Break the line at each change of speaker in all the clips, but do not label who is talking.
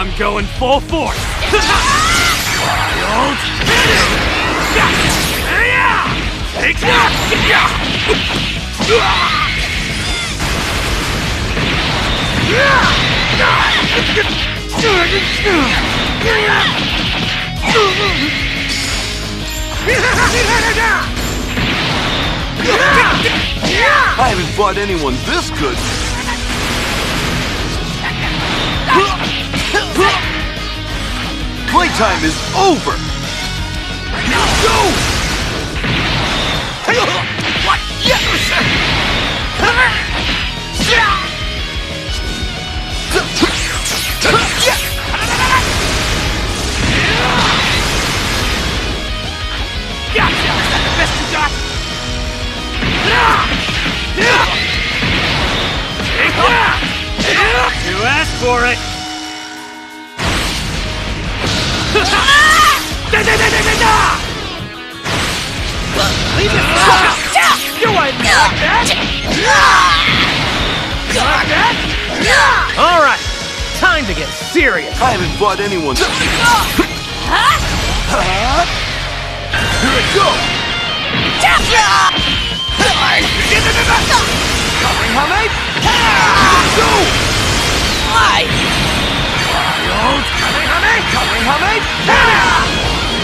I'm going full force! Wild finish! Take that!
I haven't fought anyone this good. Playtime is over. Go! What?
Gotcha! Is that the best you got? Take that! You asked for it! Leave it! You ain't like that! You like that? Alright! Time to get serious!
I haven't fought anyone. Here it goes! Kamehameha! Go!
Why? Wild Kamehameha!
Kamehameha!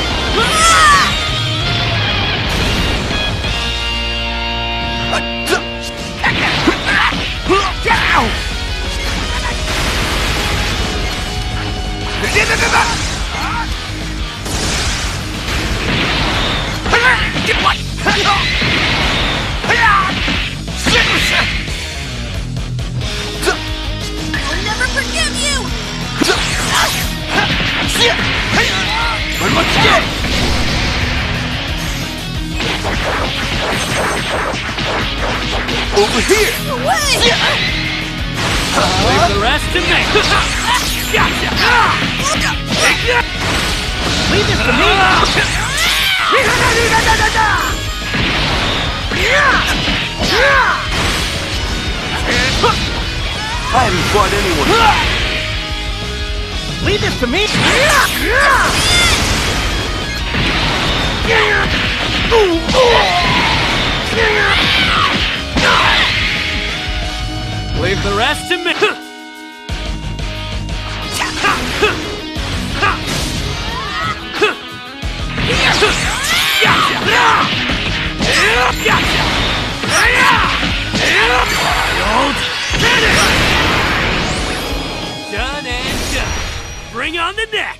I'll never forgive you!
But let's go! Over here!
Away!
Leave the rest to me! Gotcha! Leave it to me!
I haven't fought anyone.
Leave this to me! Leave the rest to me! Wild finish! Done and done. Bring on the next!